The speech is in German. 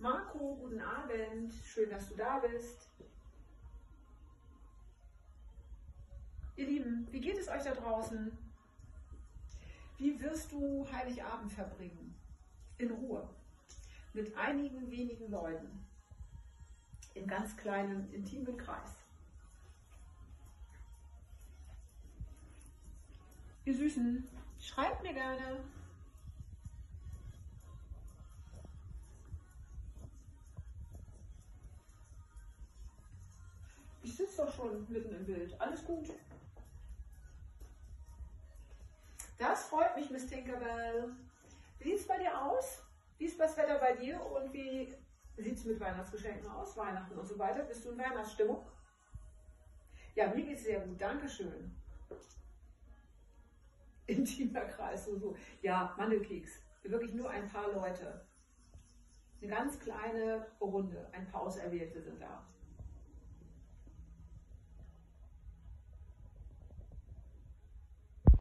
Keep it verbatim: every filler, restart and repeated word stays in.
Marco, guten Abend. Schön, dass du da bist. Ihr Lieben, wie geht es euch da draußen? Wie wirst du Heiligabend verbringen? In Ruhe. Mit einigen wenigen Leuten. In ganz kleinem, intimen Kreis. Ihr Süßen, schreibt mir gerne. Ich sitze doch schon mitten im Bild. Alles gut. Das freut mich, Miss Tinkerbell. Wie sieht es bei dir aus? Wie ist das Wetter bei dir und wie sieht es mit Weihnachtsgeschenken aus? Weihnachten und so weiter. Bist du in Weihnachtsstimmung? Ja, mir geht es sehr gut. Dankeschön. Intimer Kreis, so, so. Ja, Mandelkeks. Wirklich nur ein paar Leute. Eine ganz kleine Runde. Ein paar Auserwählte sind da.